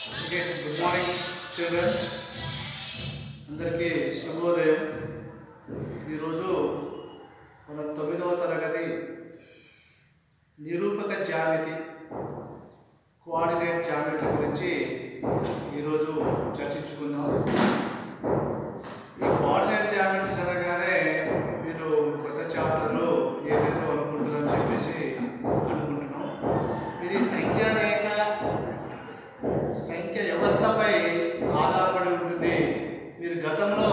Okay, good morning children's, అందరికీ శుభోదయం. ఈరోజు మన 9వ తరగతి నిరూపక జ్యామితి కోఆర్డినేట్ జ్యామితి గురించి ఈరోజు చర్చించుకుందాం. ఈ కోఆర్డినేట్ జ్యామితి అనగానే మీరు కొత్త చాప్టర్లో ఏదేదో అనుకుంటున్నారని చెప్పేసి అనుకుంటున్నాం. ఇది సంఖ్య వ్యవస్థపై ఆధారపడి ఉంటుంది. మీరు గతంలో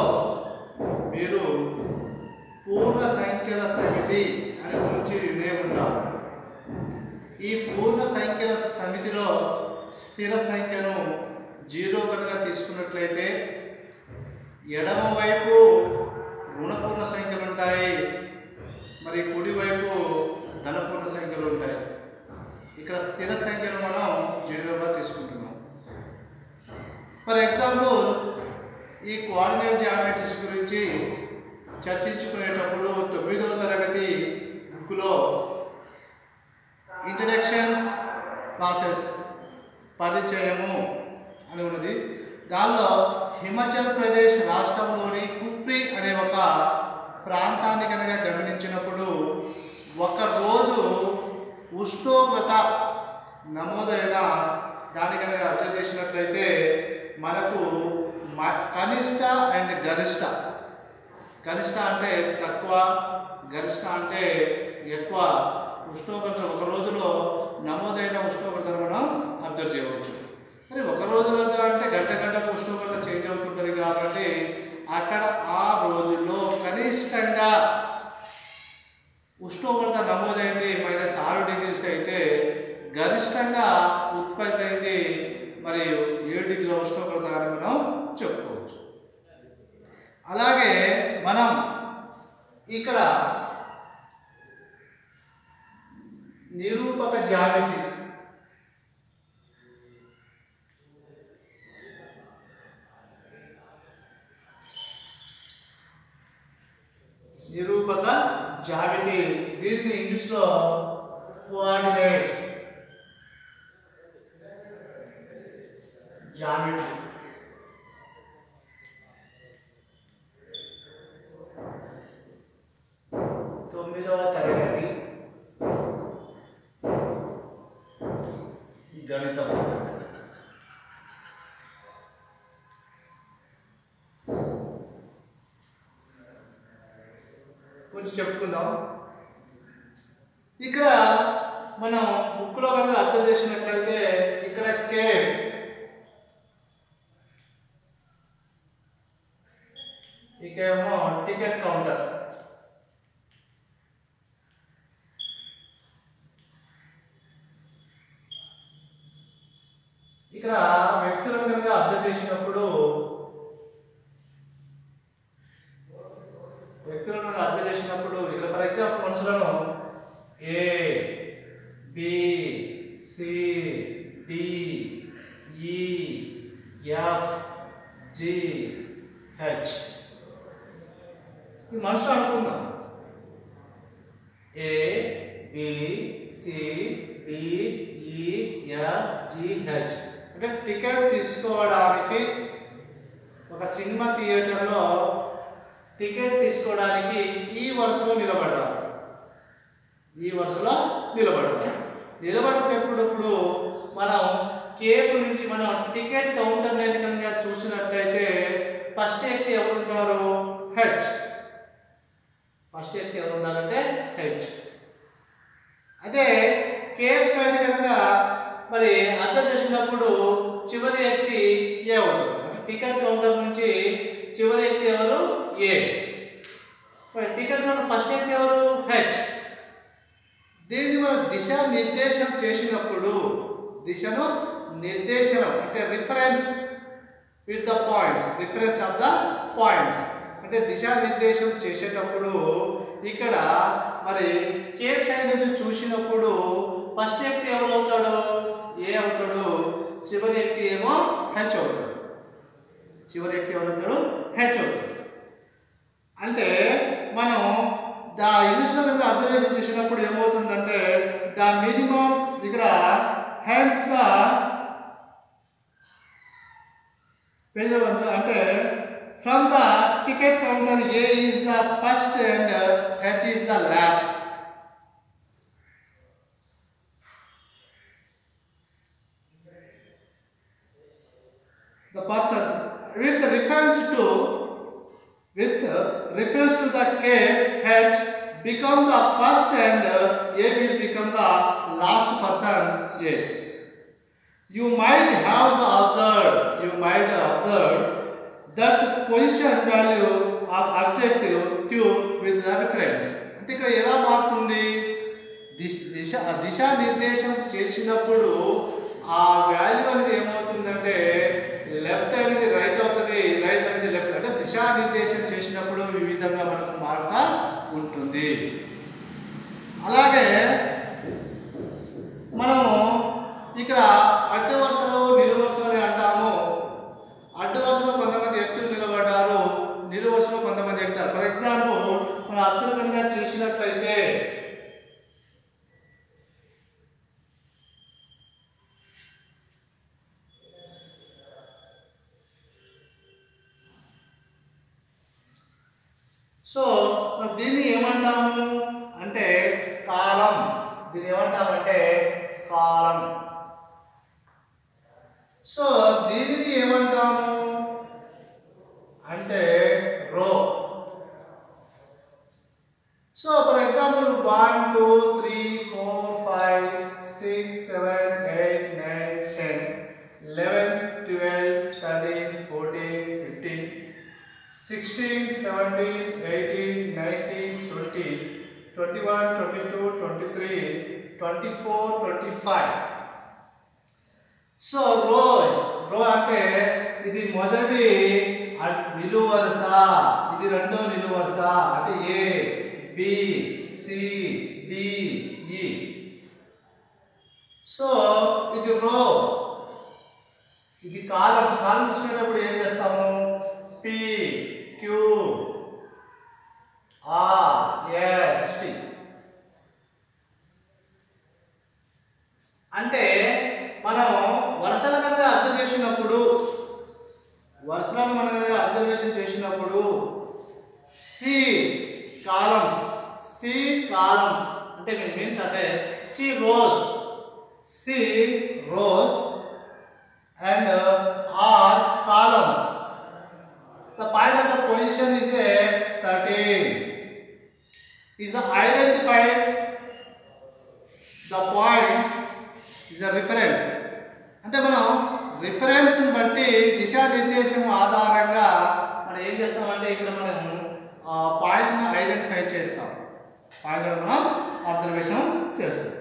పూర్ణ సంఖ్యల సమితి అనే గురించి వినే ఉంటారు. ఈ పూర్ణ సంఖ్యల సమితిలో స్థిర సంఖ్యను 0 కనుక తీసుకున్నట్లయితే ఎడమ వైపు రుణపూర్ణ సంఖ్యలు ఉంటాయి, మరి కుడివైపు ధనపూర్ణ సంఖ్యలు ఉంటాయి. ఇక్కడ స్థిర సంఖ్యను మనం 0గా తీసుకుంటున్నాం. ఫర్ ఎగ్జాంపుల్, ఈ కోఆర్డినేట్ జియోమెట్రీస్ గురించి చర్చించుకునేటప్పుడు 9వ తరగతి బుక్లో ఇంట్రడక్షన్స్ ప్రాసెస్ పరిచయము అని ఉన్నది. దానిలో హిమాచల్ ప్రదేశ్ రాష్ట్రంలోని కుప్రి అనే ఒక ప్రాంతాన్ని కనుక గమనించినప్పుడు ఒకరోజు ఉష్ణోగ్రత నమోదైన దాన్ని కనుక అబ్జర్వ్ చేసినట్లయితే మనకు కనిష్ట అండ్ గరిష్ట, కనిష్ట అంటే తక్కువ, గరిష్ట అంటే ఎక్కువ ఉష్ణోగ్రత ఒక రోజులో నమోదైన ఉష్ణోగ్రతను మనం అబ్జర్వ్ చేయవచ్చు. మరి ఒక రోజులో అంటే గంటకు ఉష్ణోగ్రత చేంజ్ అవుతుంటుంది కాబట్టి అక్కడ ఆ రోజుల్లో కనిష్టంగా ఉష్ణోగ్రత నమోదైంది -6 డిగ్రీస్ అయితే గరిష్టంగా ఉత్పత్తి అయింది మరి 7 డిగ్రీల ఉష్ణోగ్రత అని మనం చెప్పుకోవచ్చు. అలాగే మనం ఇక్కడ నిరూపక జ్యామితి దీన్ని ఇంగ్లీష్లో కోఆర్డినేట్ జ్యామితి. తొమ్మిదవ తరగతి గణితం. కొంచెం చెప్పుకుందాం. ఇక్కడ మనం బుక్లో కనుక అర్థం చేసినట్లయితే ఇక్కడ కేవ్, ఇకేమో టికెట్ కౌంటర్. ఇక్కడ వ్యక్తులను కనుక అబ్జర్వ్ చేసినప్పుడు ఇక్కడ ఫర్ ఎగ్జాంపుల్ మనుషులను A, B, C, D, E, F, G, H ఈ మనుషులు అనుకుందాం. A, B, C, D, E, F, G, H అంటే టికెట్ తీసుకోవడానికి ఒక సినిమా థియేటర్లో టికెట్ తీసుకోవడానికి ఈ వరుసలో నిలబడ్డారు. నిలబడేటప్పుడు మనం కేబుల్ నుంచి మనం టికెట్ కౌంటర్ కనుక చూసినట్లయితే ఫస్ట్ వ్యక్తి ఎవరు ఉంటారు? హెచ్. ఫస్ట్ వ్యక్తి ఎవరు ఉన్నారంటే హెచ్. అదే కేబ్ సైడ్ కనుక మరి అర్థం చేసినప్పుడు చివరి వ్యక్తి ఏ అవుతారు. అంటే టికెట్ కౌంటర్ నుంచి చివరి వ్యక్తి ఎవరు? ఏ. టికెట్ కౌంటర్ ఫస్ట్ వ్యక్తి ఎవరు? హెచ్. దీన్ని మనం దిశానిర్దేశం చేసినప్పుడు అంటే reference with the points, reference of the points అంటే దిశానిర్దేశం చేసేటప్పుడు ఇక్కడ మరి కేబ్ సైడ్ నుంచి చూసినప్పుడు ఫస్ట్ వ్యక్తి ఎవరు అవుతాడు? ఏ అవుతాడు. చివరి వ్యక్తి ఏమో హెచ్ అవుతాడు. అంటే మనం ఇంగ్లీష్లో కనుక అబ్జర్వేషన్ చేసినప్పుడు ఏమవుతుందంటే ద మినిమం ఇక్కడ hence the పేజ్ నెంబర్ అంటే from the ticket counter A is the first and H is the last. The person with reference to the cave H become the first and A will become the last person A. You might have observed that position value of objective Q with the reference. అంటే ఇక్కడ ఎలా మారుతుంది, దిశా నిర్దేశం చేసినప్పుడు ఆ value అనేది ఏమవుతుందంటే left అనేది రైట్ అవుతుంది, రైట్ అనేది లెఫ్ట్. అంటే దిశా నిర్దేశం చేసినప్పుడు ఈ విధంగా మనకు మారుతా ఉంటుంది. అలాగే మనము ఇక్కడ అడ్డు వరుసలో నిలువు వరుసలు అంటాము. అడ్డు వరుసలో కొంతమంది వ్యక్తులు నిలబడ్డారు, నిలువు వరుసలో కొంతమంది ఎక్కుతారు. ఫర్ ఎగ్జాంపుల్ మన అర్థం కనుక చూసినట్లయితే సో దీన్ని ఏమంటాము అంటే కాలం. దీన్ని ఏమంటామంటే కాలం. సో దీనిని ఏమంటాము అంటే రో. So for example 1 2 3 4 5 6 7 8 9 10 11 12 13 14 15 16 17 18 19 20 21 22 23 24 25. సో రో అంటే ఇది మొదటి నిలువు వరుస, ఇది రెండో నిలువు వరుస. అంటే A B C D E. So ఇది రో, ఇది కాలమ్స్. కాలం తీసుకునేటప్పుడు ఏం చేస్తాము, P Q R S T. అంటే మనం వరుసల కనుక అబ్జర్వేషన్ చేసినప్పుడు సి కాలమ్స్ అంటే మీన్స్ అంటే C rows and are columns. The point of the position is a 13. Is the identified the points is a reference. అంటే మనం రిఫరెన్స్ బట్టి దిశా నిర్దేశం ఆధారంగా మనం ఏం చేస్తామంటే ఇక్కడ మనం పాయింట్ని ఐడెంటిఫై చేస్తాం, పాయింట్ని మనం అబ్జర్వేషన్ చేస్తాం.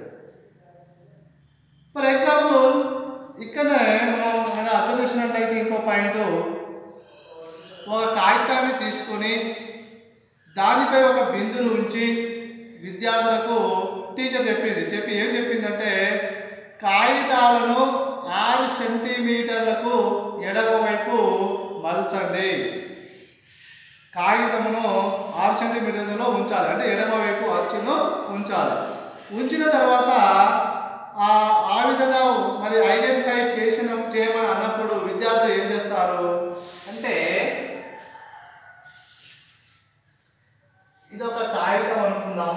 ఫర్ ఎగ్జాంపుల్ ఇక్కడనే మనం అబ్జర్వ్ చేసినట్లయితే ఇంకో పాయింట్, ఒక కాగితాన్ని తీసుకొని దానిపై ఒక బిందును ఉంచి విద్యార్థులకు టీచర్ చెప్పి ఏం చెప్పిందంటే కాగితాలను 6 సెంటీమీటర్లకు ఎడమ వైపు మలచండి. కాగితమును 6 సెంటీమీటర్లలో ఉంచాలి, అంటే ఎడమ వైపు అచ్చును ఉంచాలి. ఉంచిన తర్వాత ఆ విధంగా మరి ఐడెంటిఫై చేయమని అన్నప్పుడు విద్యార్థులు ఏం చేస్తారు అంటే ఇది ఒక కాగితం అనుకుందాం,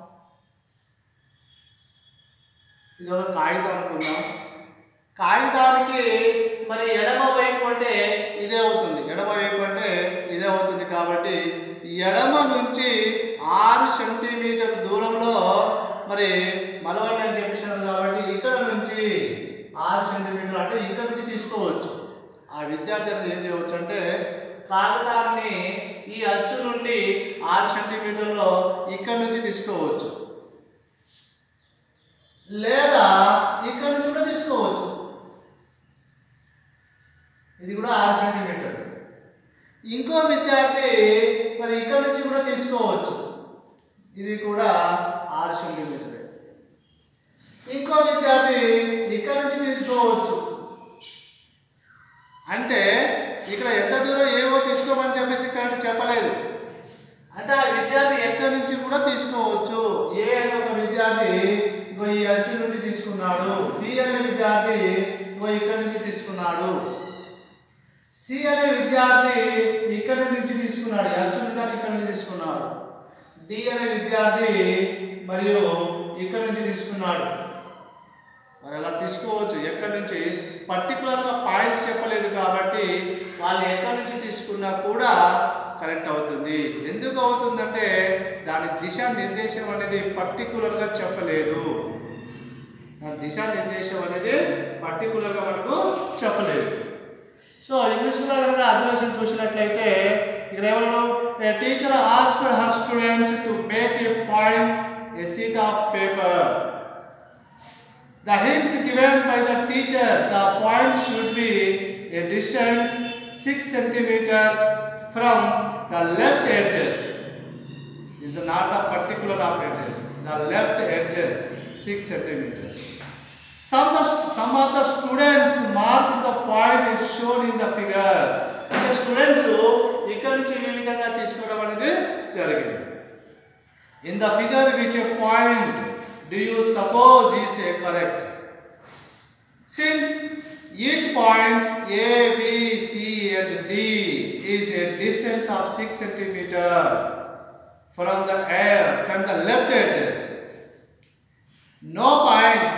కాగితానికి మరి ఎడమ వైపు అంటే ఇదే అవుతుంది, కాబట్టి ఎడమ నుంచి 6 సెంటీమీటర్ దూరంలో మరి మలవండి అని చెప్పేసాను. కాబట్టి ఇక్కడ నుంచి 6 సెంటీమీటర్లు అంటే ఇక్కడ నుంచి తీసుకోవచ్చు. ఆ విద్యార్థి అనేది ఏం చేయవచ్చు అంటే కాగితాన్ని ఈ అచ్చు నుండి 6 సెంటీమీటర్లో ఇక్కడ నుంచి తీసుకోవచ్చు, లేదా ఇక్కడ నుంచి కూడా తీసుకోవచ్చు. ఇది కూడా 6 సెంటీమీటర్లు. ఇంకో విద్యార్థి మరి ఇక్కడ నుంచి కూడా తీసుకోవచ్చు, ఇది కూడా 6 సెంటీమీటర్లు. ఇంకో విద్యార్థి ఇక్కడ నుంచి తీసుకోవచ్చు. అంటే ఇక్కడ ఎంత దూరం ఏవో తీసుకోమని చెప్పేసి ఇక్కడ చెప్పలేదు, అంటే ఆ విద్యార్థి ఎక్కడి నుంచి కూడా తీసుకోవచ్చు. ఏ అనే ఒక విద్యార్థి ఈ అచ్చు నుండి తీసుకున్నాడు, బి అనే విద్యార్థి ఇక్కడ నుంచి తీసుకున్నాడు, సి సి అనే విద్యార్థి ఇక్కడి నుంచి తీసుకున్నాడు, H మీటర్ ఇక్కడ నుంచి తీసుకున్నాడు. డి అనే విద్యార్థి మరియు ఇక్కడ నుంచి తీసుకున్నాడు. మరి అలా తీసుకోవచ్చు. ఎక్కడి నుంచి పర్టికులర్గా పాయింట్ చెప్పలేదు కాబట్టి వాళ్ళు ఎక్కడి నుంచి తీసుకున్నా కూడా కరెక్ట్ అవుతుంది. ఎందుకు అవుతుందంటే దాని దిశా నిర్దేశం అనేది పర్టికులర్గా చెప్పలేదు. దిశా నిర్దేశం అనేది పర్టికులర్గా మనకు చెప్పలేదు. సో ఇంగ్లీష్లో కనుక అబ్జర్వేషన్ చూసినట్లయితే ఇక్కడ ఏమన్నా teacher asked her students to make a point a sheet of paper. The hints given by the teacher, the point should be a distance 6 centimeters from the left edges. This is not the particular of edges. The left edges 6 centimeters. Some of the students marked the point as shown in the figures. The students ఇక్కడ నుంచి ఈ విధంగా తీసుకోవడం అనేది జరిగింది. In the figure which a point do you suppose is a correct? Since each point A, B, C and D is a distance of 6 centimeter from the left edges, no points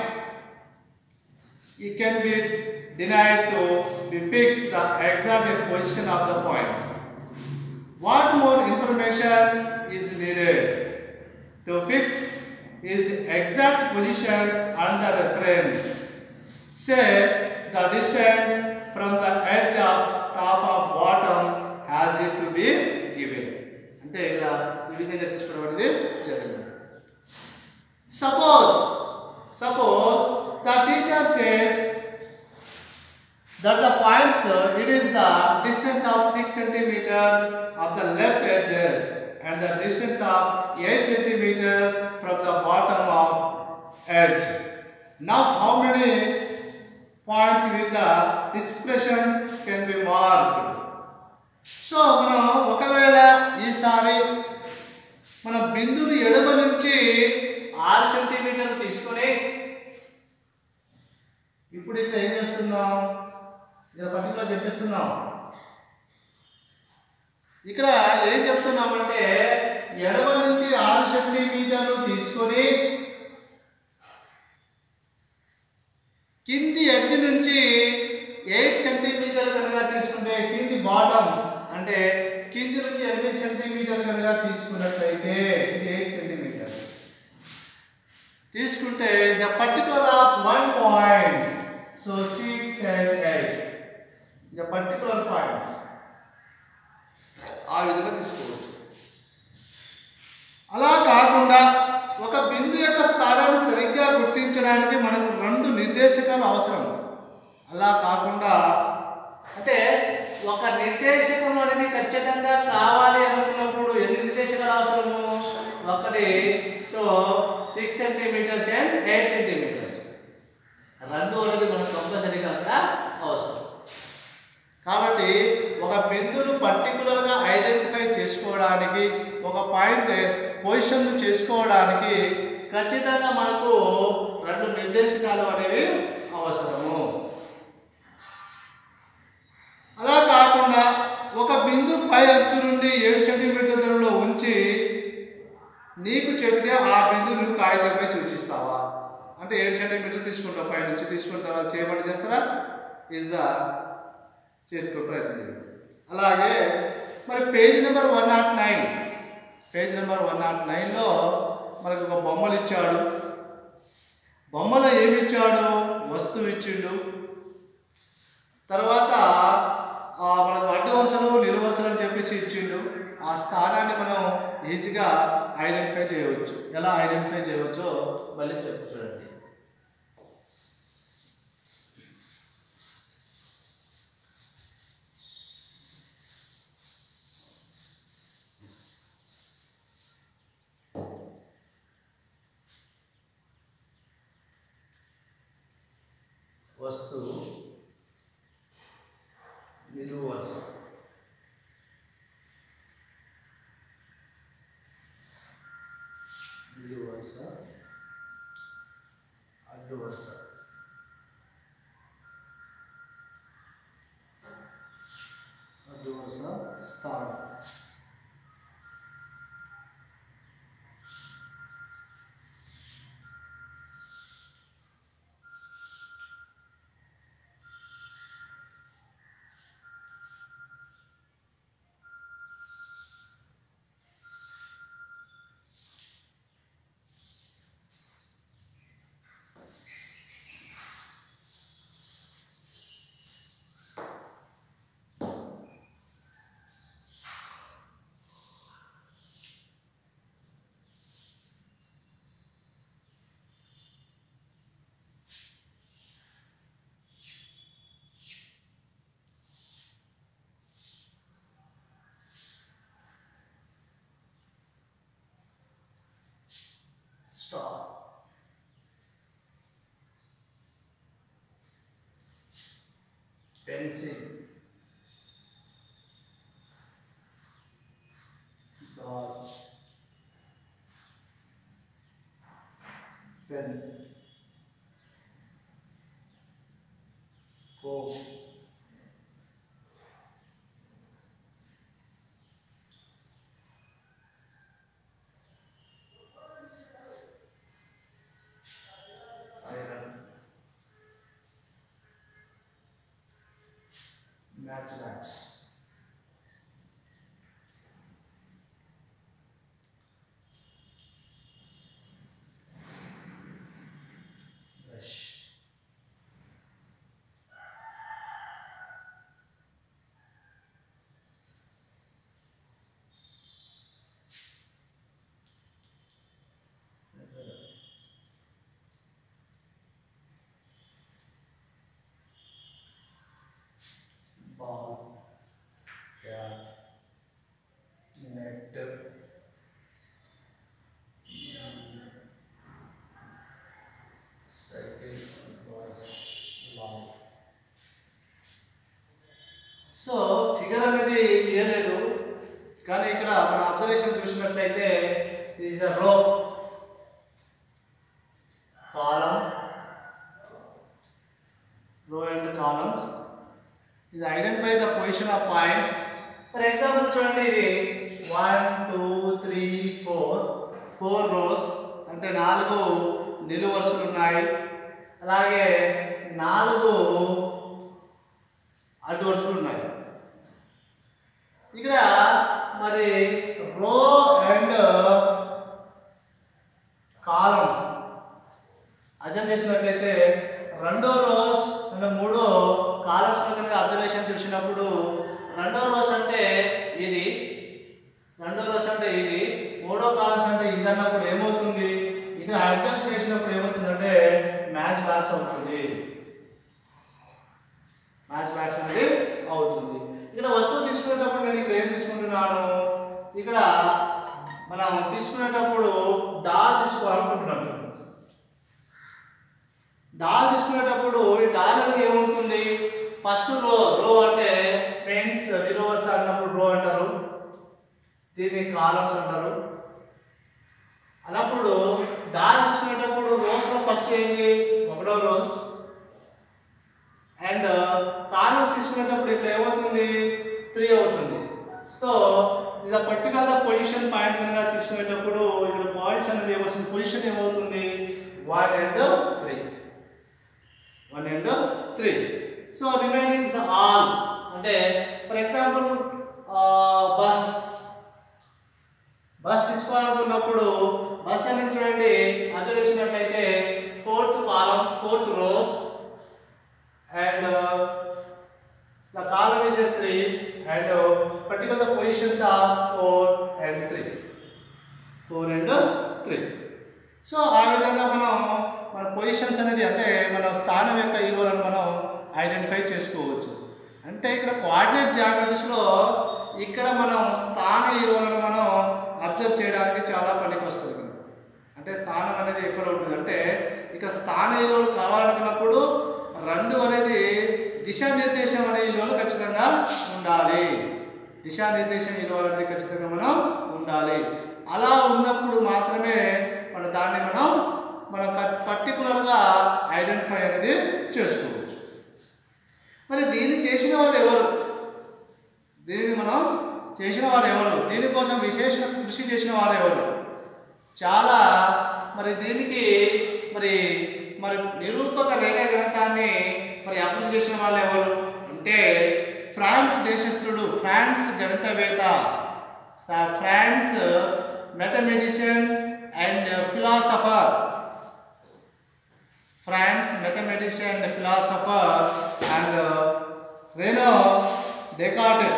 it can be denied to be fixed the exact position of the point. What more information is needed to fix is exact position under reference? Say the distance from the edge of top of bottom has it to be given. అంటే ఇక్కడ ఈ విధంగా తీసుకోవడం అనేది జరిగింది. Suppose the teacher says that the points it is the distance of 6 centimeters of the left edges and the distance of 8 centimeters from the bottom of edge. Now how many points with the discretions can be marked? So మనం ఒకవేళ ఈసారి మన బిందువు ఎడమ నుంచి 6 సెంటీమీటర్లు తీసుకొని ఇప్పుడు ఇక్కడ ఏం చేస్తున్నాం, ఇక్కడ పర్టికులర్ చెప్పేస్తున్నాం. ఇక్కడ ఏం చెప్తున్నామంటే ఎడమ నుంచి 6 సెంటీమీటర్లు తీసుకొని కింది ఎడ్జ్ నుంచి 8 సెంటీమీటర్లు కనుక తీసుకుంటే కింది బాటమ్స్ అంటే కింది నుంచి 8 సెంటీమీటర్లు కనుక తీసుకున్నట్లయితే ఇది 8 సెంటీమీటర్ తీసుకుంటే the particular of 1 points. So 6 and 8 the particular points ఆ విధంగా తీసుకోవచ్చు. అలా కాకుండా ఒక బిందు యొక్క స్థానాన్ని సరిగ్గా గుర్తించడానికి మనకు 2 నిర్దేశకాలు అవసరం. అలా కాకుండా అంటే ఒక నిర్దేశకం అనేది ఖచ్చితంగా కావాలి అనుకున్నప్పుడు ఎన్ని నిర్దేశకాలు అవసరము? ఒకటి సో 6 సెంటీమీటర్స్ అండ్ 8 సెంటీమీటర్స్ 2 అనేది మనకు కంపల్సరీగా అవసరం. కాబట్టి ఒక బిందును పర్టికులర్గా ఐడెంటిఫై చేసుకోవడానికి ఒక పాయింట్ పొజిషన్ చేసుకోవడానికి ఖచ్చితంగా మనకు 2 నిర్దేశకాలు అనేవి అవసరము. అలా కాకుండా ఒక బిందు పై అచ్చు నుండి 7 సెంటీమీటర్ల దూరంలో ఉంచి నీకు చెబితే ఆ బిందువు నువ్వు కాగితంపై సూచిస్తావా? అంటే 7 సెంటీమీటర్లు తీసుకుంటావు, పై నుంచి తీసుకున్న తర్వాత చేయబడి చేస్తారా? చేసుకో ప్రయత్నం చేయండి. అలాగే మరి పేజ్ నెంబర్ 109లో మనకు ఒక బొమ్మలు ఇచ్చాడు. బొమ్మలో ఏమి ఇచ్చాడు? వస్తువు ఇచ్చిండు. తర్వాత మనకు అడ్డు వరుసలు నిలువు వరుసలు అని చెప్పేసి ఇచ్చిండు. ఆ స్థానాన్ని మనం ఈజీగా ఐడెంటిఫై చేయవచ్చు. ఎలా ఐడెంటిఫై చేయవచ్చో మళ్ళీ చెప్పు చూడండి. వస్తువు నిలువు వరుస అడ్డు వరుస స్థానం. Star. Pencil. Doll. Pen. Comb. Matchbox. Brush. Ball. Cat. Net. Cycle. Bus. Law. So figure అనేది ఇయ్యలేదు, కానీ ఇక్కడ మన అబ్జర్వేషన్ చూసినట్లయితే is a row, column, row and columns. ఇది identify the position of points. For example చూడండి, ఇది 1 2 3 4 రోస్ అంటే 4 నిలువు వరుసలు ఉన్నాయి, అలాగే 4 అడ్డు వరుసలు ఉన్నాయి. ఇక్కడ మరి రో అండ్ కాలమ్స్ అబ్జర్వ్ చేసినట్లయితే రెండో రోస్ అండ్ మూడో కాలమ్స్ కనుక అబ్జర్వేషన్ చూసినప్పుడు రెండో రోస్ అంటే ఇది, మూడో కాలమ్స్ అంటే ఇది అన్నప్పుడు ఏమవుతుంది, ఇక్కడ అబ్జర్వ్ చేసినప్పుడు ఏమవుతుందంటే మ్యాచ్ బాక్స్ అవుతుంది, మ్యాచ్ బాక్స్ అనేది అవుతుంది. ఇక్కడ వస్తువు తీసుకునేటప్పుడు నేను ఇక్కడ ఏం తీసుకుంటున్నాను, ఇక్కడ మనం తీసుకునేటప్పుడు డాల్ తీసుకోవాలనుకుంటున్నాను. డాల్ తీసుకునేటప్పుడు ఈ డాల్ అనేది ఏమవుతుంది, ఫస్ట్ రో అంటే ఫ్రెండ్స్ నిలువు వరుస అన్నప్పుడు రో అంటారు, దీన్ని కాలమ్స్ అంటారు. అన్నప్పుడు డాల్ తీసుకునేటప్పుడు రోస్లో ఫస్ట్ ఏంటి, ఒకటో రోస్. అండ్ కాలమ్స్ తీసుకునేటప్పుడు ఇక్కడ ఏమవుతుంది, 3 అవుతుంది. సో ఇది పర్టికులర్ పొజిషన్ పాయింట్ కనుక తీసుకునేటప్పుడు ఇక్కడ పాయింట్స్ అనేది ఏమవుతుంది, పొజిషన్ ఏమవుతుంది 1 and 3. సో రిమైనింగ్ ఆల్ అంటే ఫర్ ఎగ్జాంపుల్ బస్ తీసుకోవాలనుకున్నప్పుడు బస్ అనేది చూడండి అర్థం చేసినట్లయితే 4th column 4th rows and the column is a 3 and particular the positions are 4 and 3. So ఆ విధంగా మన పొజిషన్స్ అనేది అంటే మన స్థానం యొక్క విలువలను మనం ఐడెంటిఫై చేసుకోవచ్చు. అంటే ఇక్కడ కోఆర్డినేట్ జియోమెట్రీస్లో ఇక్కడ మనం స్థాన విలువలను మనం అబ్జర్వ్ చేయడానికి చాలా పనికి వస్తుంది. అంటే స్థానం అనేది ఎక్కడ ఉంటుంది అంటే ఇక్కడ స్థాన విలువలు కావాలనుకున్నప్పుడు 2 అనేది దిశానిర్దేశం అనే విలువలు ఖచ్చితంగా ఉండాలి. దిశానిర్దేశం విలువలు అనేది ఖచ్చితంగా మనం ఉండాలి. అలా ఉన్నప్పుడు మాత్రమే దాన్ని మనం పర్టికులర్గా ఐడెంటిఫై అనేది చేసుకోవచ్చు. మరి దీన్ని చేసిన వాళ్ళు ఎవరు, దీనిని మనం చేసిన వారు ఎవరు, దీనికోసం విశేష కృషి చేసిన వారు ఎవరు, చాలా మరి దీనికి మరి మరి నిరూపక రేఖాగణితాన్ని మరి అభివృద్ధి చేసిన వాళ్ళు ఎవరు అంటే ఫ్రాన్స్ దేశస్థుడు, ఫ్రాన్స్ గణితవేత్త, France mathematician and philosopher, France mathematician and philosopher and Rene Descartes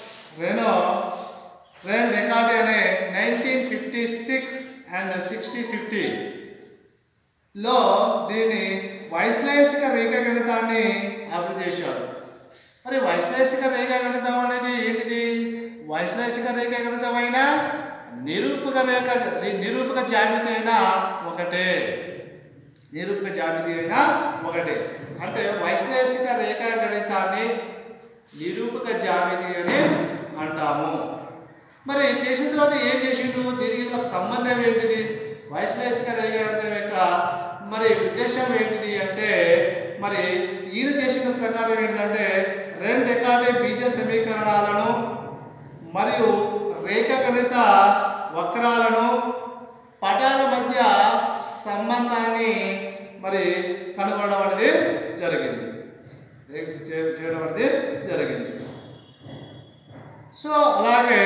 అనే 1956 అండ్ 60-50 లో దీన్ని వైశ్లేషిక రేఖాగణితాన్ని అభివృద్ధి చేశారు. మరి వైశ్లేషిక రేఖాగణితం అనేది ఏంటిది? వైశ్లేషిక రేఖాగణితం అయినా నిరూపక జ్యామితి అయినా ఒకటే, నిరూపక జ్యామితి అయినా ఒకటే. అంటే వైశ్లేషిక రేఖాగణితాన్ని నిరూపక జ్యామితి అని అంటాము. మరి చేసిన తర్వాత ఏం చేసిండు, దీనికి సంబంధం ఏంటిది, వైశ్లేషిక రేఖాగణితం యొక్క మరి ఉద్దేశం ఏంటిది అంటే మరి ఈయన చేసిన ప్రకారం ఏంటంటే రెండు డెకార్టే బీజ సమీకరణాలను మరియు రేఖాగణిత వక్రాలను పటాల మధ్య సంబంధాన్ని మరి కనుగొనడం అనేది జరిగింది, చేయడం అనేది జరిగింది. సో అలాగే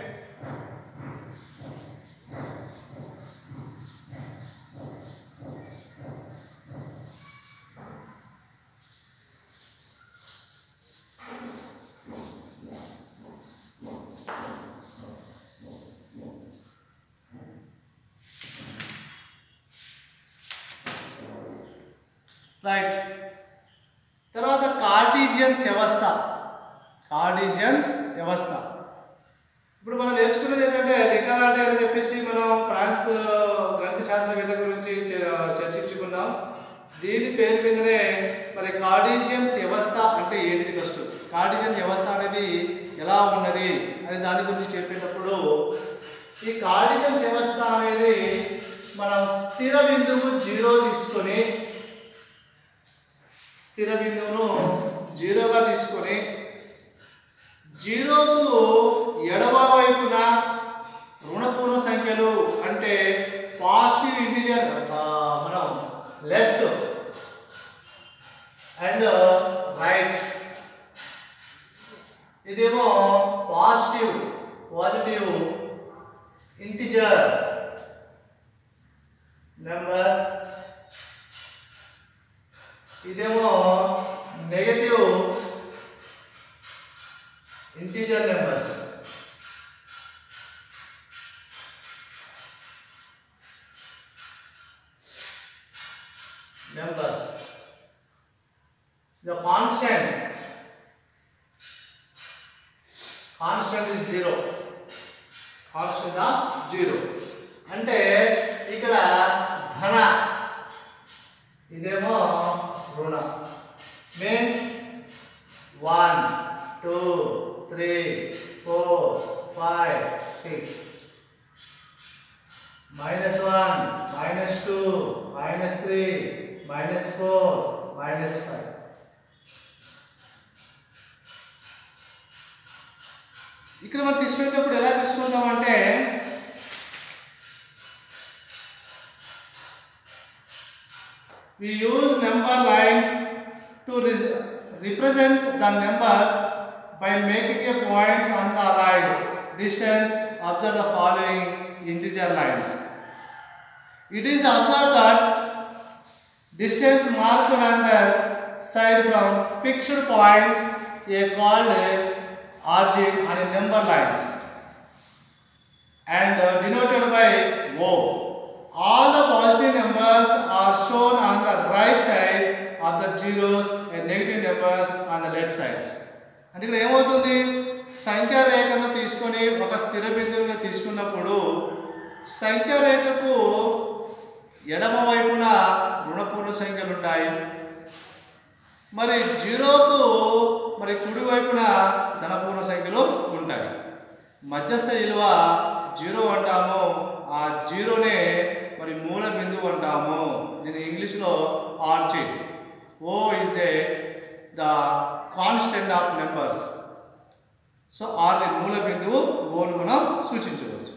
రైట్, తర్వాత కార్టీజియన్స్ వ్యవస్థ. ఇప్పుడు మనం నేర్చుకున్నది ఏంటంటే డెకార్టే అని చెప్పేసి మనం ఫ్రాన్స్ గణిత శాస్త్రవేత్త గురించి చర్చించుకున్నాం. దీని పేరు మీదనే మరి కార్టీజియన్స్ వ్యవస్థ అంటే ఏంటిది, ఫస్ట్ కార్టీజియన్ వ్యవస్థ అనేది ఎలా ఉన్నది అనే దాని గురించి చెప్పేటప్పుడు ఈ కార్టీజియన్స్ వ్యవస్థ అనేది మనం స్థిర బిందువు 0 తీసుకొని స్థిర బిందువును 0గా తీసుకొని 0కు ఎడమ వైపున రుణపూర్ణ సంఖ్యలు అంటే పాజిటివ్ ఇంటిజర్ మనం లెఫ్ట్ అండ్ రైట్, ఇదేమో పాజిటివ్ ఇంటిజర్ నెంబర్స్, ఇదేమో negative integer numbers. The constant is 0. Constant of 0 అంటే ఇక్కడ ధన, ఇదేమో రుణ. మీన్స్ 1 2 3 4 5 6 -1 -2 -3 -4 -5. ఇక్కడ మనం తీసుకునేటప్పుడు ఎలా తీసుకుంటాం అంటే we use number lines to represent the numbers by making a points on the lines. Distance, observe the following integer lines. It is observed that distance marked on the side from fixed points are called origin on a number lines and denoted by O. All the positive numbers are shown on the right side of the zeros and negative numbers on the left side. అంటే ఇక్కడ ఏమవుతుంది, సంఖ్యా రేఖను తీసుకొని ఒక స్థిర బిందువుగా తీసుకున్నప్పుడు సంఖ్యా రేఖకు ఎడమ వైపున రుణపూర్ణ సంఖ్యలు ఉంటాయి, మరి 0కు మరి కుడి వైపున ధనపూర్ణ సంఖ్యలు ఉంటాయి. మధ్యస్థ విలువ 0 అంటాము, ఆ 0నే మరి మూల బిందువు అంటాము. దీని ఇంగ్లీష్లో origin. O is the constant of numbers. So origin మూల బిందువు ఓను మనం సూచించవచ్చు.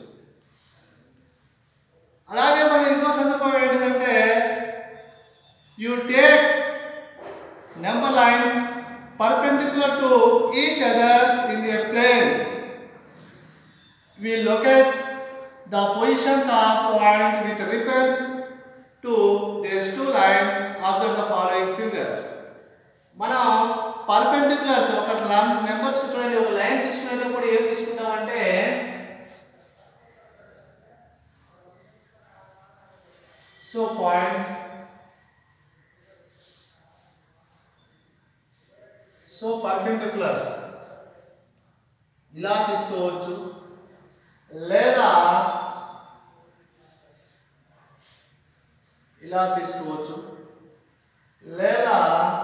అలాగే మనం ఇంకో సందర్భం ఏంటిదంటే you take number lines perpendicular to each others in a plane. We locate the positions of point with reference to these two lines. Observe the following figures. మనం పర్పెండిక్యులర్స్ ఒక నెంబర్స్ చూడండి, ఒక లైన్ తీసుకునేటప్పుడు ఏం తీసుకుంటామంటే సో పాయింట్స్, సో పర్పెండిక్యులర్స్ ఇలా తీసుకోవచ్చు, లేదా ఇలా తీసుకోవచ్చు, లేదా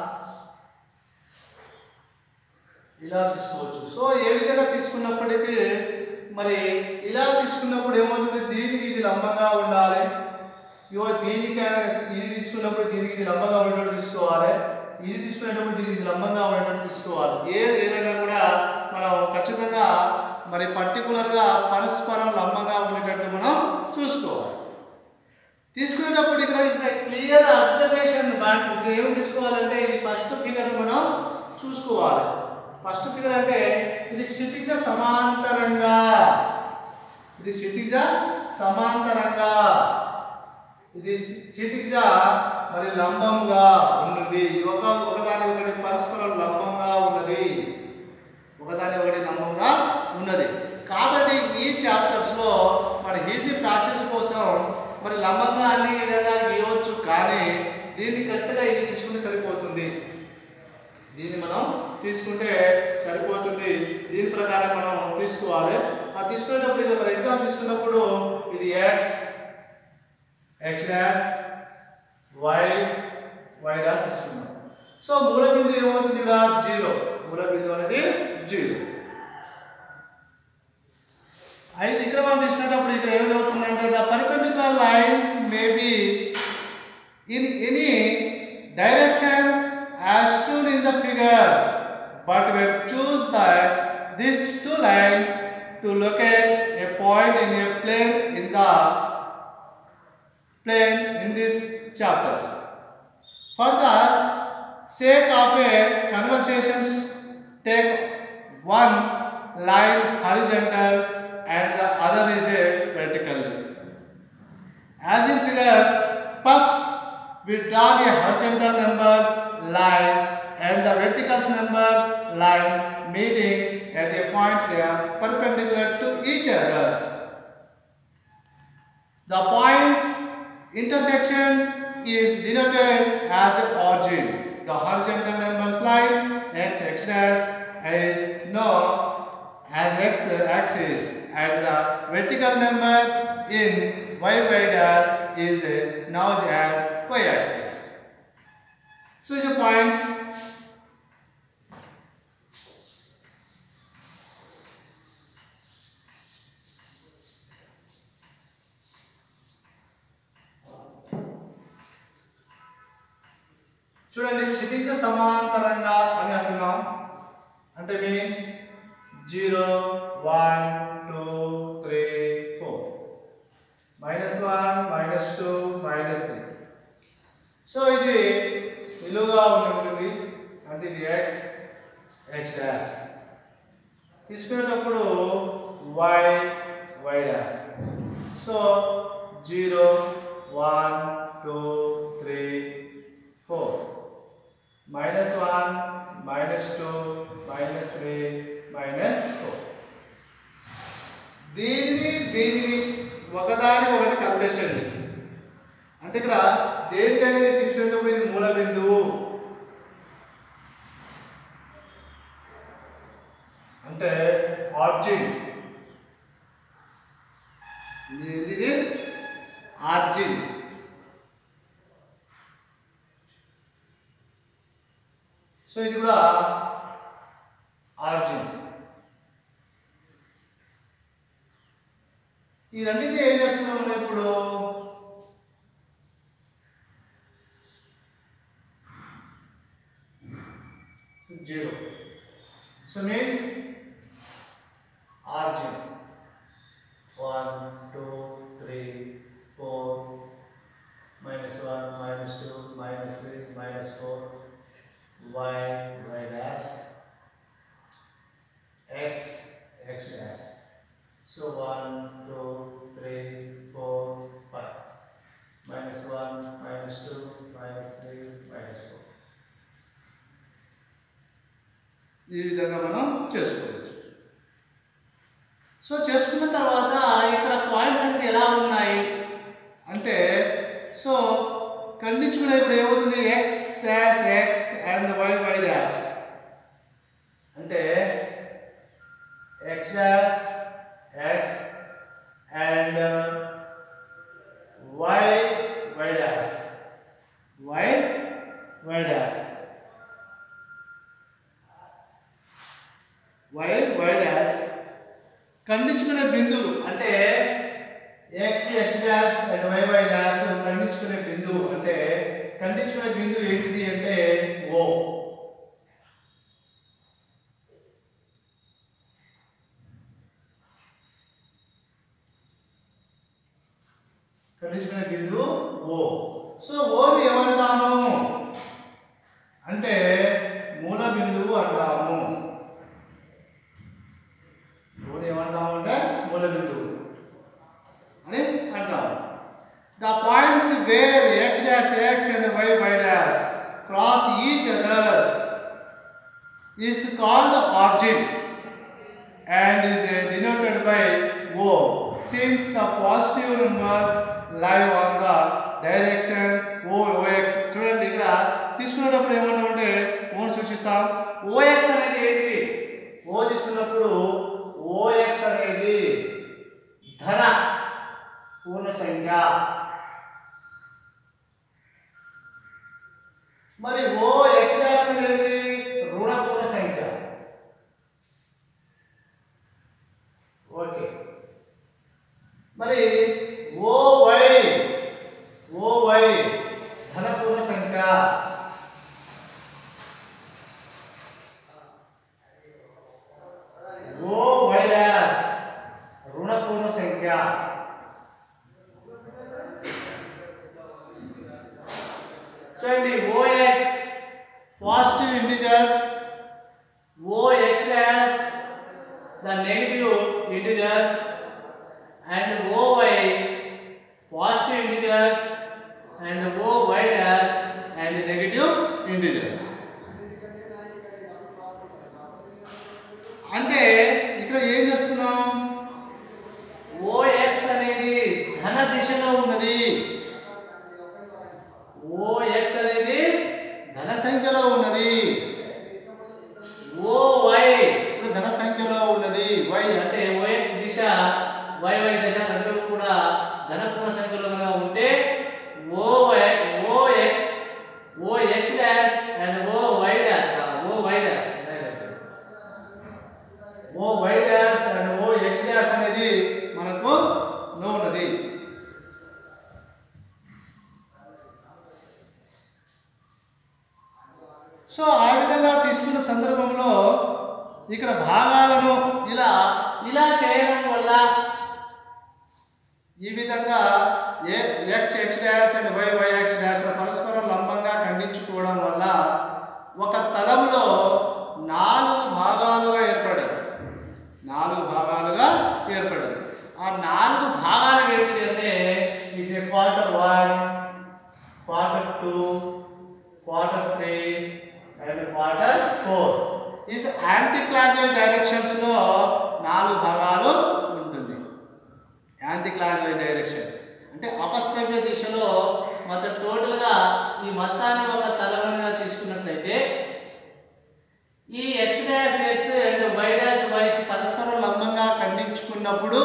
ఇలా తీసుకోవచ్చు. సో ఏ విధంగా తీసుకున్నప్పటికీ మరి ఇలా తీసుకున్నప్పుడు ఏమవుతుంది, దీనికి ఇది లంబంగా ఉండాలి, దీనికైనా ఇది తీసుకున్నప్పుడు దీనికి ఇది లంబంగా ఉండేటట్టు తీసుకోవాలి, ఇది తీసుకునేటప్పుడు దీనికి ఇది లంబంగా ఉండేటట్టు తీసుకోవాలి. ఏదైనా కూడా మనం ఖచ్చితంగా మరి పర్టికులర్గా పరస్పరం లంబంగా ఉండేటట్టు మనం చూసుకోవాలి. తీసుకునేటప్పుడు ఇక్కడ ఇస్తే క్లియర్ అబ్జర్వేషన్ బట్ ఇక్కడ ఏం తీసుకోవాలంటే ఇది ఫస్ట్ ఫిగర్ మనం చూసుకోవాలి. ఫస్ట్ ఫిగర్ అంటే ఇది క్షితిజ సమాంతరంగా, ఇది క్షితిజ సమాంతరంగా, ఇది క్షితిజ మరి లంబంగా ఉన్నది, ఒకదాని ఒకటి పరస్పరం లంబంగా ఉన్నది, ఒకదాని ఒకటి లంబంగా ఉన్నది. కాబట్టి ఈ చాప్టర్స్ లో మన ఈజీ ప్రాసెస్ కోసం మరి లంబంగా అన్ని విధంగా గీయవచ్చు, కానీ దీన్ని కరెక్ట్గా ఇది తీసుకుంటే సరిపోతుంది, దీన్ని మనం తీసుకుంటే సరిపోతుంది, దీని ప్రకారం మనం తీసుకోవాలి. ఆ తీసుకునేటప్పుడు ఇది ఒక ఎగ్జాంపుల్ తీసుకున్నప్పుడు ఇది X, X dash, Y, Y dash తీసుకున్నాం. సో మూల బిందువు ఏమవుతుంది ఇక్కడ 0, మూల బిందువు అనేది 0. అయితే ఇక్కడ మనం తీసుకునేటప్పుడు ఇక్కడ ఏం జరుగుతుందంటే the perpendicular lines may be in any directions as shown in the figures, but when choose these two lines to locate a point in a plane in this chapter. For the sake of a conversation, take one line horizontal and the other is a vertical. As in figure, first we draw the horizontal numbers line and the vertical numbers line meeting at a point here perpendicular to each other. The points intersections is denoted as origin. The horizontal numbers line x, x dash is known as x axis and the vertical numbers in y, y dash is known as y axis. So the points చూడండి, క్షితిజ సమాంతరంగా అని అంటున్నాం అంటే means 0 1 2 3 4 -1 -2 -3. So ఇది నిలువుగా ఉంటుంది అంటే ఇది x, x డాష్. తీసుకునేటప్పుడు y, y డాష్. సో 0 1 2 3 4 -1 -2 -3 -4. దీనిని ఒకదాని ఒకటి కలిపేసండి. అంటే ఇక్కడ దేనికైనా తీసుకునేటప్పుడు ఇది మూల బిందువు అంటే ఆర్జిన్, ఇది ఆర్జిన్. సో ఇది కూడా ఆర్జిన్. ఈ రెండింటినీ ఏం చేస్తున్నాం మనం ఇప్పుడు, zero. So means origin 1 2 3 4 -1 -2 -3 -4 y y dash x x dash. So 1 2 3 4 5 -1 -2 -3 -4 ఈ విధంగా మనం చేసుకోవచ్చు. సో చేసుకున్న తర్వాత ఇక్కడ పాయింట్స్ అనేది ఎలా ఉన్నాయి అంటే సో ఖండించుకునే ఇప్పుడు ఏమవుతుంది x dash x and y y dash అంటే x dash x and y y dash y y dash y y dash ఖండించుకునే బిందువు అంటే x x dash and y y dash ఖండించుకునే బిందువు అంటే ఖండించుకునే బిందువు ఏంటిది అంటే O. ఖండించుకునే బిందువు O. సో ఓని ఏమంటాము అంటే మూల బిందువు అంటాము. ఓని ఏమంటాము అంటే మూల బిందువు అని అంటాము. The points where x dash x and y y dash cross each other is called origin and is denoted by O. Since the positive numbers lie on the direction OX. చూడండి ఇక్కడ తీసుకునేటప్పుడు ఏమంటామంటే ఓని సూచిస్తాం. OX అనేది ఏంటిది? O తీసుకున్నప్పుడు OX అనేది ధన పూర్ణ సంఖ్య. మరి OX డాష్ అనేది రుణ పూర్ణ సంఖ్య. ఓకే. మరి OY ధన పూర్ణ సంఖ్య. OY డాష్ రుణ పూర్ణ సంఖ్య. చూడండి OX positive integers, OX dash the negative integers and OY positive integers and OY dash and negative integers. అంటే ఇక్కడ ఏం చేస్తున్నాం OX అనేది ధన దిశలో ఉన్నది. OX అనేది ధన సంఖ్యలో ఉన్నది. OY ఇప్పుడు ధన సంఖ్యలో ఉన్నది. Y అంటే OX దిశ y y దిశ రెండు కూడా ధన పూర్ణ సంఖ్యలుగా ఉంటే OX dash and OY dash and OX dash అనేది మనకు ఉన్నది. సో ఆ విధంగా తీసుకున్న సందర్భంలో ఇక్కడ భాగాలను ఇలా చేయడం వల్ల ఈ విధంగా x x dash and y y x dash పరస్పరం లంబంగా ఖండించుకోవడం వల్ల ఒక తలంలో 4 భాగాలుగా ఏర్పడదు. 4 భాగాలుగా ఏర్పడదు. ఆ 4 భాగాలు ఏంటిది అంటే is a quarter 1, quarter 2, quarter 3 and quarter 4. Is anti classical directions లో 4 భాగాలు ఉంటుంది. యాంటీ క్లాసికల్ డైరెక్షన్ అంటే అపసవ్య దిశలో మొత్తం టోటల్ గా ఈ మొత్తాన్ని ఒక తలవనిగా తీసుకున్నట్లయితే ఈ x dash x and y dash y పరస్పరం లంబంగా ఖండించుకున్నప్పుడు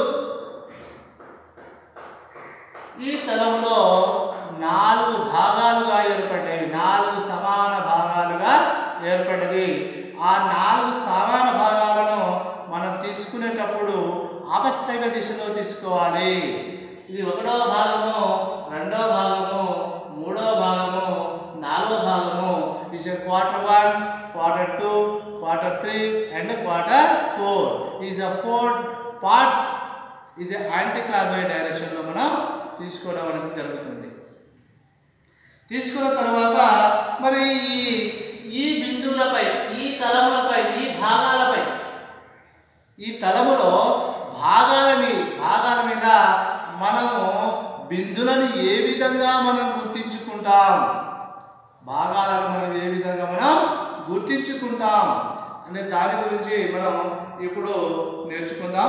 ఈ తలంలో 4 భాగాలుగా ఏర్పడ్డాయి. 4 సమాన భాగాలుగా ఏర్పడ్డది. ఆ 4 సమాన భాగాలను మనం తీసుకునేటప్పుడు ఆపసవ్య దిశలో తీసుకోవాలి. ఇది 1వ భాగము, 2వ భాగము, 3వ భాగము, 4వ భాగము. Is quarter 1, quarter 2, quarter 3 and quarter 4 is a 4 parts is a anti-clockwise direction లో మనం తీసుకోవడం అనేది జరుగుతుంది. తీసుకున్న తర్వాత మరి ఈ బిందువులపై ఈ తలములపై ఈ భాగాలపై ఈ తలములో భాగాల మీద మనము బిందువులను ఏ విధంగా మనం గుర్తించుకుంటాం, భాగాలను మనం ఏ విధంగా మనం గుర్తించుకుంటాం అనే దాని గురించి మనం ఇప్పుడు నేర్చుకుందాం.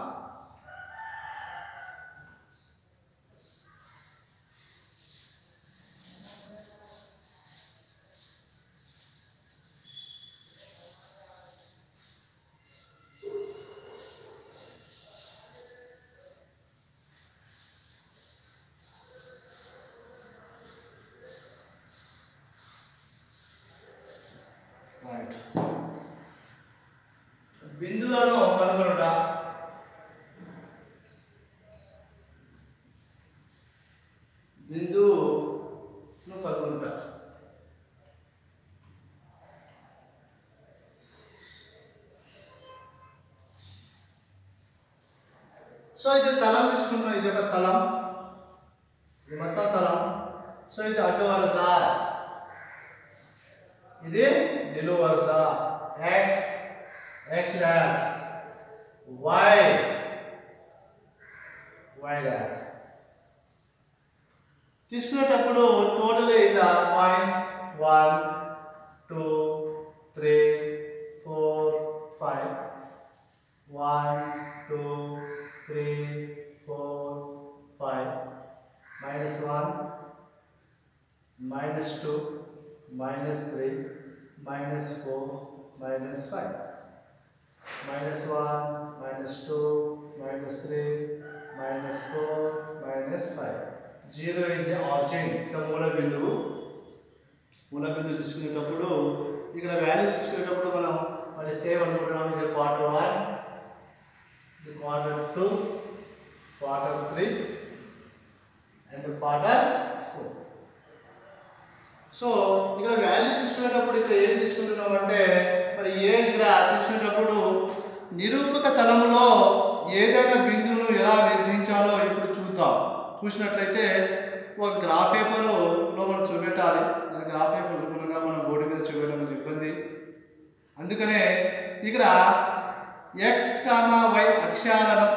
బిందువులను కనుగొనుట. బిందువును కనుగొనుట. సో ఇది తలం తీసుకున్నాం, ఇది ఒక తలం, ఇది మొత్తం తలం. సో ఇది అడ్డు వరుస, ఇది నిలువు వరుస, x dash, y dash. తీసుకునేటప్పుడు total is 1 2 3 4 5 1 2 3 4 5 -1 -2 -3 -4 -5 -1 -2 -3 -4 -5. 0 is the origin, మూల బిందువు. మూల బిందువు తీసుకునేటప్పుడు ఇక్కడ వాల్యూ తీసుకునేటప్పుడు మనం మరి సేవ్ అనుకుంటున్నాం. ఇది quarter 1, ఇది quarter 2, quarter 3 and quarter 4. So ఇక్కడ వాల్యూ తీసుకునేటప్పుడు ఇక్కడ ఏం తీసుకుంటున్నాం అంటే మరి ఇక్కడ తీసుకునేటప్పుడు నిరూపక తలములో ఏదైనా బిందువును ఎలా నిర్ణయించాలో ఇప్పుడు చూద్దాం. చూసినట్లయితే ఒక గ్రాఫ్ పేపర్లో మనం చూపెట్టాలి. గ్రాఫ్ పేపర్ అనుగుణంగా మనం బోర్డు మీద చూపెట్టడం ఇబ్బంది. అందుకనే ఇక్కడ x, y అక్షాలను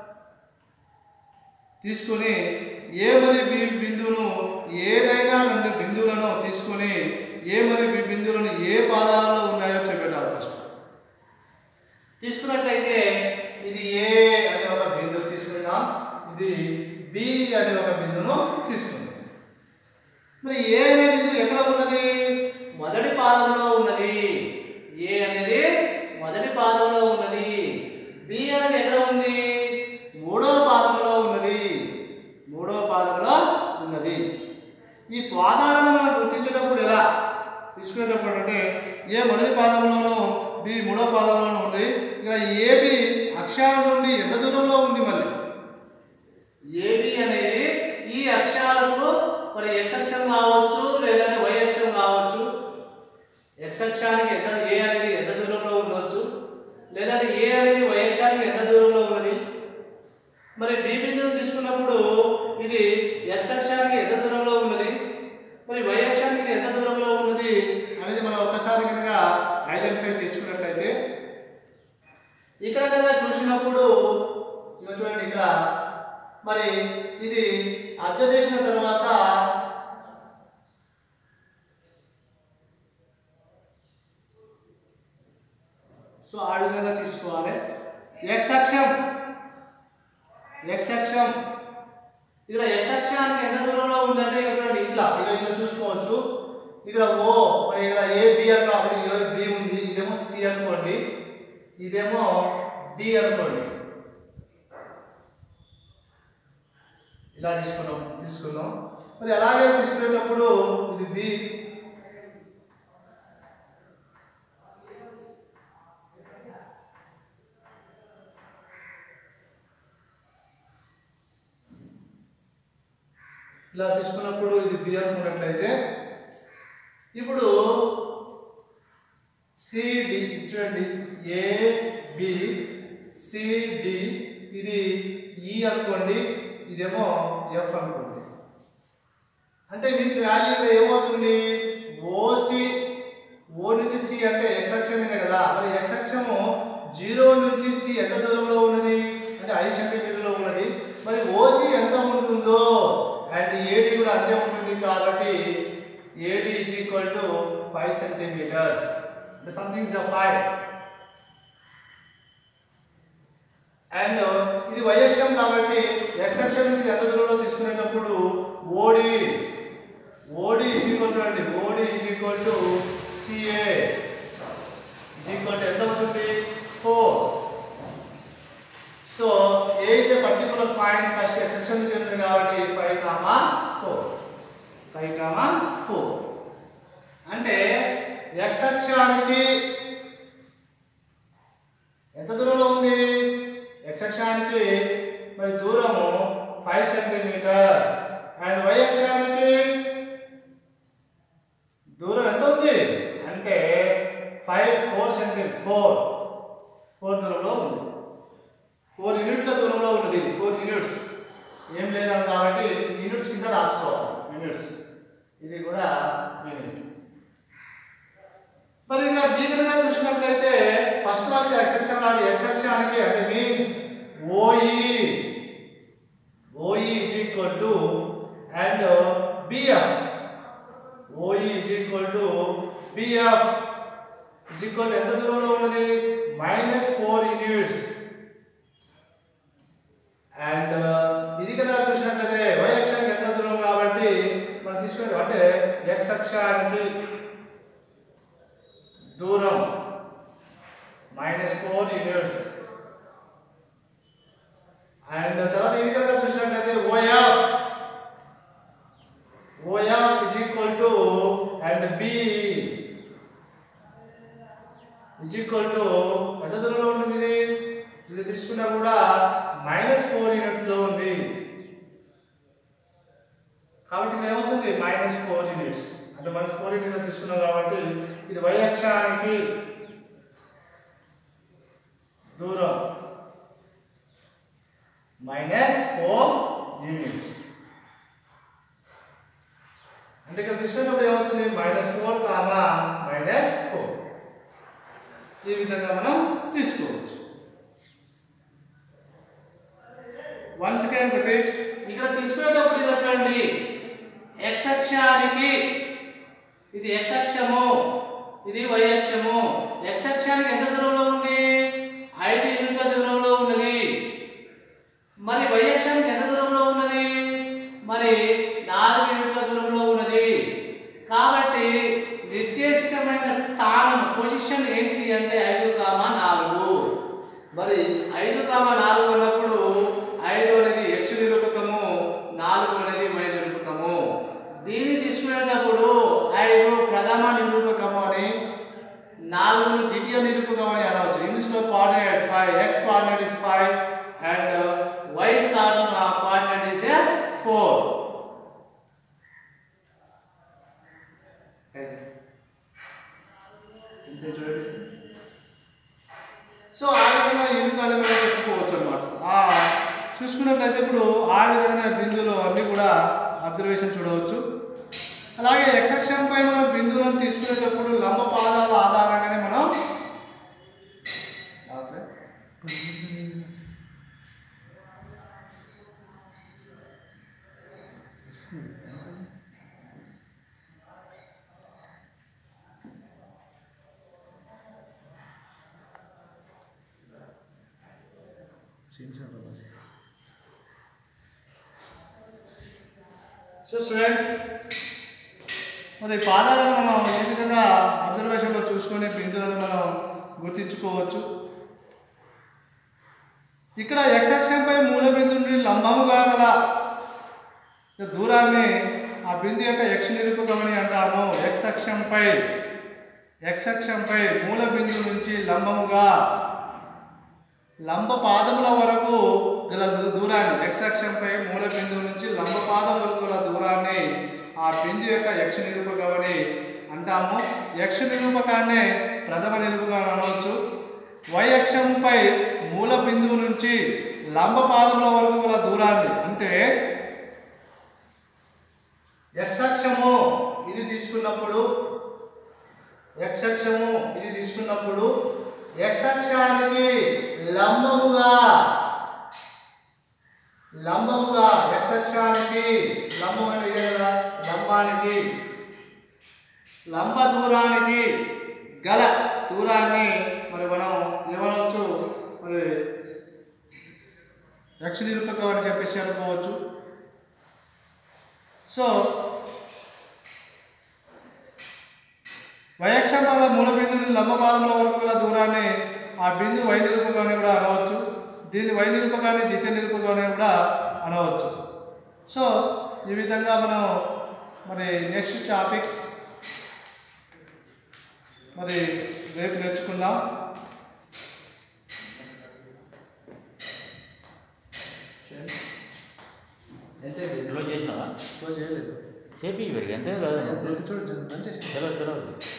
తీసుకొని ఏ మరియు బి బిందువును ఏదైనా రెండు బిందువులను తీసుకొని ఏ మరియు బి బిందువులను ఏ పాదాలలో ఉన్నాయో చూపెట్టాలి. ఫస్ట్ తీసుకున్నట్లయితే ఇది ఏ అనే ఒక బిందువు తీసుకుంటాం, ఇది బి అనే ఒక బిందువును తీసుకుంటాం. మరి ఏ అనే బిందువు ఎక్కడ ఉన్నది? మొదటి పాదంలో ఉన్నది. ఏ అనేది మొదటి పాదంలో ఉన్నది. బి అనేది ఎక్కడ ఉంది? మూడవ పాదంలో ఉన్నది. మూడవ పాదంలో ఉన్నది. ఈ పాదాలను మనం గుర్తించేటప్పుడు ఎలా తీసుకునేటప్పుడు అంటే ఏ మొదటి పాదంలోనూ బి మూడవ పాదంలోనూ ఉంది. ఇక్కడ ఏబి అక్షాల నుండి ఎంత దూరంలో ఉంది? మళ్ళీ ఏబి అనేది ఈ అక్షాలకు మరి x అక్షం కావచ్చు లేదంటే y అక్షం కావచ్చు. x అక్షానికి ఎంత ఏ అనేది ఎంత దూరంలో ఉండవచ్చు, లేదంటే ఏ అనేది y అక్షానికి ఎంత దూరంలో ఉన్నది. మరి బి బిందువును తీసుకున్నప్పుడు ఇది x అక్షానికి ఎంత దూరంలో ఉన్నది, మరి y అక్షానికి ఇది ఎంత దూరంలో ఉన్నది అనేది మనం ఒక్కసారి కనుక ఐడెంటిఫై చేసుకున్నట్లయితే ఇక్కడ కనుక చూసినప్పుడు ఇక చూడండి, ఇక్కడ మరి ఇది అబ్జర్వ్ చేసిన తర్వాత సో ఆ విధంగా తీసుకోవాలి. x అక్షం ఇక్కడ x అక్షానికి ఎంత దూరంలో ఉందంటే ఇక్కడ చూడండి, ఇట్లా చూసుకోవచ్చు. ఇక్కడ ఓ మరి ఇక్కడ ఏ బి అని కాబట్టి బి ఉంది, ఇదేమో సి అనుకోండి, ఇదేమో డి అనుకోండి. ఇలా తీసుకున్నాం. మరి అలాగే తీసుకునేటప్పుడు ఇది బి, ఇలా తీసుకున్నప్పుడు ఇది బి అనుకున్నట్లయితే ఇప్పుడు సిడి చూడండి ఏ బి సి డి ఇది ఈ అనుకోండి ఇదేమో ఎఫ్ అనుకోండి అంటే మీన్స్ వాల్యూ ఇక్కడ ఏమవుతుంది ఓసి ఓ నుంచి సి అంటే ఎక్స్ అక్షం మీద కదా మరి ఎక్స్ అక్షము 0 నుంచి సి ఎంత దూరంలో ఉన్నది అంటే 5 సెంటీమీటర్లో ఉన్నది మరి ఓసి ఎంత ఉంటుందో అండ్ ఏడి కూడా అంతే ఉంటుంది కాబట్టి AD is equal to 5 centimetres అంటే సంథింగ్ ఇస్ 5 అండ్ ఇది y అక్షం కాబట్టి x అక్షం నుంచి ఎంత దూరంలో తీసుకునేటప్పుడు ఓడి ఈజ్ ఈక్వల్ టు అండి OD is equal to CA is equal to ఎంత అవుతుంది 4 so A is a particular point first x అక్షం నుంచి ఉంటుంది కాబట్టి 5,4 అంటే x అక్షానికి ఎంత దూరంలో ఉంది x అక్షానికి మరి దూరము 5 సెంటీమీటర్స్ అండ్ y అక్షానికి దూరం ఎంత ఉంది అంటే 4 సెంటీమీటర్ 4 దూరంలో ఉంది 4 యూనిట్ల దూరంలో ఉన్నది 4 యూనిట్స్ ఏం లేదు కాబట్టి యూనిట్స్ కింద రాసుకోవాలి యూనిట్స్ ఇది కూడా యూనిట్ మరి ఇంకా బీగరగా చూసినట్లయితే ఫస్ట్ వాటి x అక్షం నాటి x అక్షానికి అంటే means OE is equal to and BF OE is equal to BF is equal to ఎంత దూరంలో ఉన్నది -4 యూనిట్స్ అండ్ ఇది కనుక చూసినట్లయితే y అక్షానికి ఎంత దూరం కాబట్టి మనం తీసుకునే అంటే x అక్షానికి దూరం -4 యూనిట్స్ అండ్ తర్వాత ఇది కనుక చూసినట్లయితే OF is equal to and B is equal to ఎంత దూరంలో ఉంటుంది ఇది తీసుకున్నా కూడా -4 యూనిట్ లో ఉంది కాబట్టి ఇక్కడ ఏమొస్తుంది -4 యూనిట్స్ అంటే మనం 4 యూనిట్ తీసుకున్నాం కాబట్టి ఇది y అక్షానికి దూరం -4 యూనిట్స్ అంటే ఇక్కడ తీసుకున్నప్పుడు ఏమవుతుంది -4 -4 ఈ విధంగా మనం తీసుకోవచ్చు వన్స్ అగైన్ రిపీట్ ఇక్కడ తీసుకునేటప్పుడు ఇలా చూడండి x అక్షానికి ఇది x అక్షము ఇది y అక్షము x అక్షానికి ఎంత దూరంలో ఉంది 5 యూనిట్ల దూరంలో ఉన్నది మరి y అక్షానికి ఎంత దూరంలో ఉన్నది మరి 4 యూనిట్ల దూరంలో ఉన్నది కాబట్టి నిర్దేశితమైన స్థానం పొజిషన్ ఏంటిది అంటే 5,4 మరి 5,4 ఉన్నప్పుడు 5 అనేది x నిరూపకము 4 అనేది y నిరూపకము దీన్ని తీసుకునేటప్పుడు 5 ప్రథమ నిరూపకము అని 4 ద్వితీయ నిరూపకము అని అనవచ్చు ఇంగ్లీష్ లో coordinate 5 x coordinate is 5 and y coordinate is 4 so ఆ విధంగా యూనిట్ అని మనం చెప్పుకోవచ్చు అన్నమాట చూసుకున్నట్లయితే ఇప్పుడు ఆ విధంగా బిందువులు అన్నీ కూడా అబ్జర్వేషన్ చూడవచ్చు అలాగే x అక్షంపై మనం బిందువులను తీసుకునేటప్పుడు లంబ పాదాల ఆధారంగానే మనం సో స్టూడెంట్స్ మరి పాదాలను మనం ఏ విధంగా అబ్జర్వేషన్లో చూసుకునే బిందువులను మనం గుర్తించుకోవచ్చు ఇక్కడ x అక్షంపై మూల బిందువు నుండి లంబముగా గల దూరాన్ని ఆ బిందు యొక్క x నిరూపకమని అంటాము x అక్షంపై మూల బిందువు నుంచి లంబముగా లంబ పాదముల వరకు గల దూరాన్ని x అక్షంపై మూల బిందువు నుంచి లంబ పాదం వరకు గల దూరాన్ని ఆ బిందు యొక్క x నిరూపకమని అంటాము. x నిరూపకాన్ని ప్రథమ నిరూపకాన్ని అనవచ్చు. y అక్షంపై మూల బిందువు నుంచి లంబ పాదముల వరకు గల దూరాన్ని అంటే x అక్షము ఇది తీసుకున్నప్పుడు x అక్షానికి లంబముగా x అక్షానికి లంబం అంటే ఇదే కదా, లంబానికి లంబ దూరానికి గల దూరాన్ని మరి మనం ఏమనవచ్చు, మరి x నిరూపకం అని చెప్పేసి అనుకోవచ్చు. సో y అక్షం వల్ల మూల బిందువు నుండి లంబ పాదముల వరకు గల దూరాన్ని ఆ బిందు y నిరూపకం అని కూడా అనవచ్చు. దీన్ని y నిరూపకాన్ని ద్వితీయ నిరూపకం అని కూడా అనవచ్చు. సో ఈ విధంగా మనం మరి నెక్స్ట్ టాపిక్స్ మరి రేపు నేర్చుకుందాం. చేసినావా? చేయలేదు. చేపి అంతే కదా. చూడండి తెలియదు